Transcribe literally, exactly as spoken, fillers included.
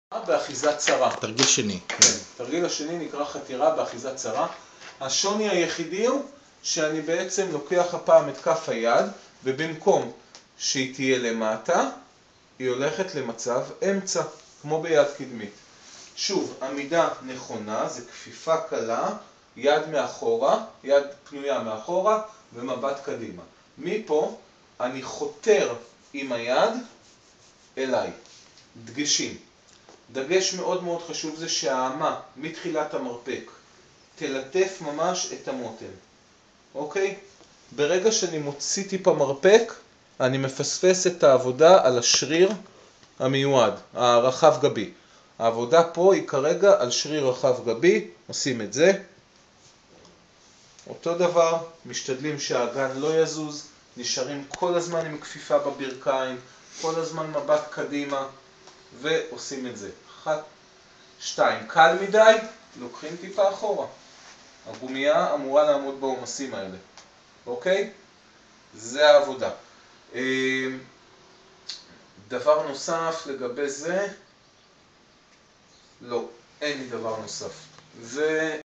באחיזה צרה. תרגיל שני. כן, תרגיל השני נקרא חתירה באחיזה צרה. השוני היחידי הוא שאני בעצם לוקח הפעם את כף היד, ובמקום שהיא תהיה למטה, היא הולכת למצב אמצע, כמו ביד קדמית. שוב, עמידה נכונה, זה כפיפה קלה, יד מאחורה, יד פנויה מאחורה, ומבט קדימה. מפה אני חותר עם היד אליי. דגשים. דגש מאוד מאוד חשוב זה שהאמה מתחילת המרפק תלטף ממש את המותן. אוקיי? ברגע שאני מוציא טיפה מרפק, אני מפספס את העבודה על השריר המיועד, הרחב גבי. העבודה פה היא כרגע על שריר רחב גבי, עושים את זה. אותו דבר, משתדלים שהאגן לא יזוז, נשארים כל הזמן עם כפיפה בברכיים, כל הזמן מבט קדימה, ועושים את זה. אחת, שתיים, קל מדי, לוקחים טיפה אחורה. הגומייה אמורה לעמוד בעומסים האלה. אוקיי? זה העבודה. דבר נוסף לגבי זה, לא, אין לי דבר נוסף. זה